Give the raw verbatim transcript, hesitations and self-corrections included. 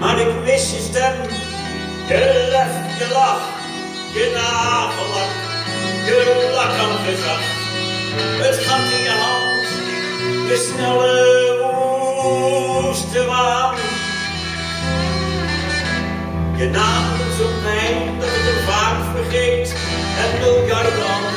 Maar ik mis je stem, je lef, je lach, je nagellak, je lak aan gezag. Het gat in je hand, je snelle woeste waan. Je naam doet zo pijn dat ik hem vaak vergeet en miljarden